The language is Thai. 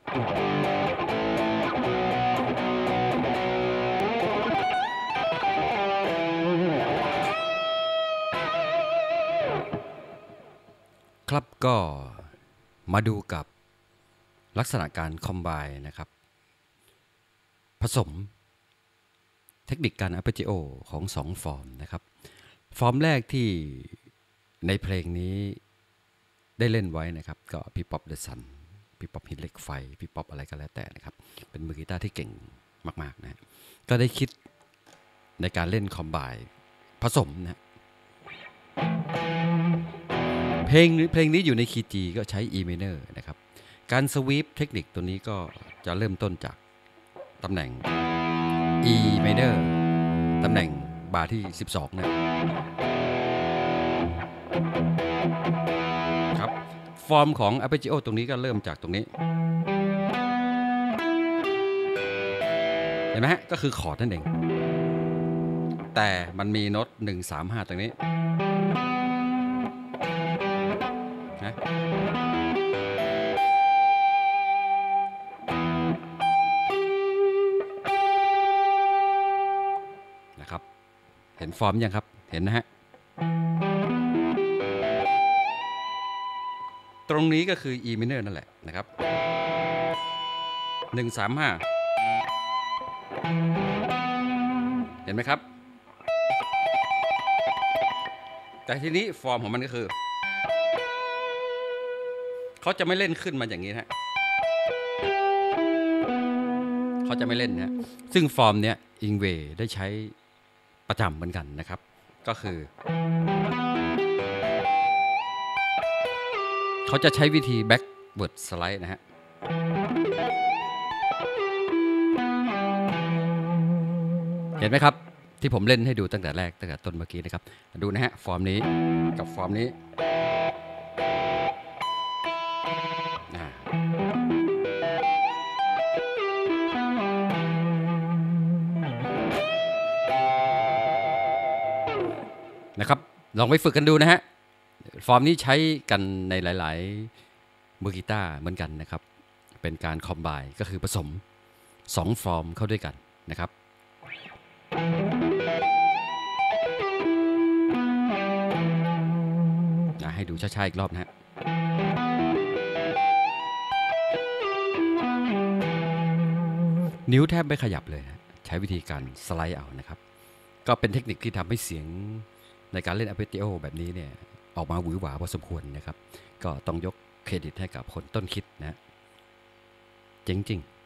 ครับก็มาดูกับลักษณะการคอมไบน์นะครับผสมเทคนิคการอาร์เปจิโอของ2ฟอร์มนะครับฟอร์มแรกที่ในเพลงนี้ได้เล่นไว้นะครับก็พี่ป๊อปเดอะซันพี่ป๊อปหินเหล็กไฟพี่ป๊อปอะไรก็แล้วแต่นะครับเป็นมือกีตาร์ที่เก่งมากๆนะก็ได้คิดในการเล่นคอมไบน์ผสมนะเพลงนี้อยู่ในคีย์ G ก็ใช้ E minor นะครับการสวีปเทคนิคตัวนี้ก็จะเริ่มต้นจากตำแหน่ง E minor ตำแหน่งบาร์ที่12นะครับฟอร์มของ arpeggio ตรงนี้ก็เริ่มจากตรงนี้เห็นไหมฮะก็คือคอร์ดนั่นเองแต่มันมีโน้ต1 3 5ตรงนี้นะนะครับเห็นฟอร์มยังครับเห็นนะฮะตรงนี้ก็คือ E minor นั่นแหละนะครับ1 3 5เห็นไหมครับแต่ทีนี้ฟอร์มของมันก็คือเขาจะไม่เล่นขึ้นมาอย่างนี้นะเขาจะไม่เล่นนะซึ่งฟอร์มเนี้ยอิงเวย์ได้ใช้ประจำเหมือนกันนะครับก็คือเขาจะใช้วิธี backward slide นะฮะเห็นไหมครับที่ผมเล่นให้ดูตั้งแต่แรกตั้งแต่ต้นเมื่อกี้นะครับดูนะฮะฟอร์มนี้กับฟอร์มนี้นะครับลองไปฝึกกันดูนะฮะฟอร์มนี้ใช้กันในหลายๆมือกีตาร์เหมือนกันนะครับเป็นการคอมไบน์ก็คือผสม2ฟอร์มเข้าด้วยกันนะครับให้ดูช้าๆอีกรอบนะฮะนิ้วแทบไม่ขยับเลยใช้วิธีการสไลด์เอานะครับก็เป็นเทคนิคที่ทำให้เสียงในการเล่นอาร์เปจิโอแบบนี้เนี่ยออกมาหวือหวาพอสมควรนะครับก็ต้องยกเครดิตให้กับคนต้นคิดนะเจ๋งจริง